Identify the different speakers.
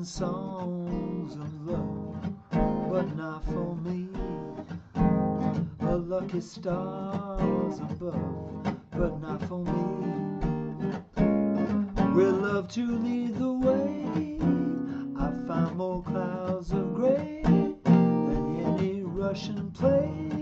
Speaker 1: sing songs of love, but not for me. A lucky stars above, but not for me. With love to lead the way, I find more clouds of gray than any Russian play.